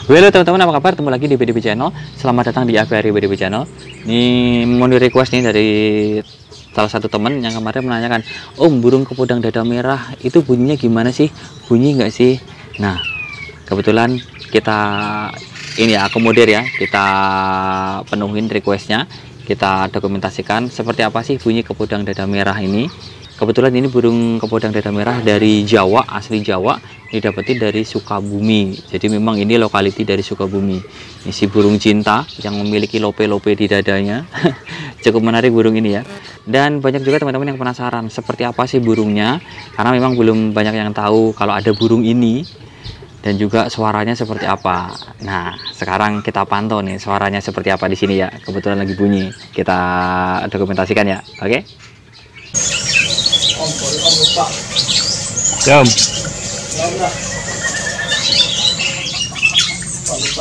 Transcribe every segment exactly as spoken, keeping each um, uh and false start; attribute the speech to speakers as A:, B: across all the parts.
A: Halo teman-teman, apa kabar? Ketemu lagi di B D B Channel. Selamat datang di Aviary B D B Channel. Ini mau di request nih dari salah satu teman yang kemarin menanyakan, Om, burung kepodang dada merah itu bunyinya gimana sih? Bunyi nggak sih? Nah, kebetulan kita ini ya akomodir ya, kita penuhin requestnya, kita dokumentasikan seperti apa sih bunyi kepodang dada merah ini. Kebetulan ini burung kepodang dada merah dari Jawa, asli Jawa, didapati dari Sukabumi. Jadi memang ini lokality dari Sukabumi. Ini si burung cinta yang memiliki lope-lope di dadanya. Cukup menarik burung ini ya. Dan banyak juga teman-teman yang penasaran seperti apa sih burungnya, karena memang belum banyak yang tahu kalau ada burung ini dan juga suaranya seperti apa. Nah, sekarang kita pantau nih suaranya seperti apa di sini ya. Kebetulan lagi bunyi. Kita dokumentasikan ya. Oke?
B: Om, boleh om lupa.
A: Jom.
B: Lupa. Lupa.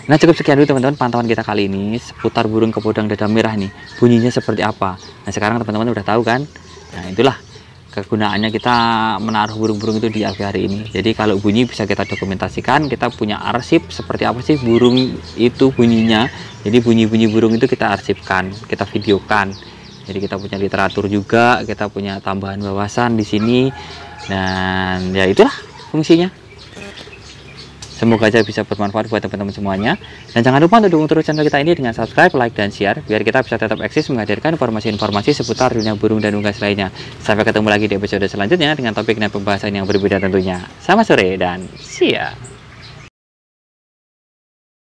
A: Nah, cukup sekian dulu teman-teman pantauan kita kali ini seputar burung kepodang dada merah nih. Bunyinya seperti apa? Nah, sekarang teman-teman udah tahu kan? Nah, itulah kegunaannya kita menaruh burung-burung itu di aviari ini. Jadi kalau bunyi bisa kita dokumentasikan, kita punya arsip seperti apa sih burung itu bunyinya. Jadi bunyi-bunyi burung itu kita arsipkan, kita videokan. Jadi kita punya literatur juga, kita punya tambahan wawasan di sini. Dan ya itulah fungsinya. Semoga aja bisa bermanfaat buat teman-teman semuanya. Dan jangan lupa untuk dukung terus channel kita ini dengan subscribe, like, dan share, biar kita bisa tetap eksis menghadirkan informasi-informasi seputar dunia burung dan unggas lainnya. Sampai ketemu lagi di episode selanjutnya dengan topik dan pembahasan yang berbeda tentunya. Selamat sore dan see ya.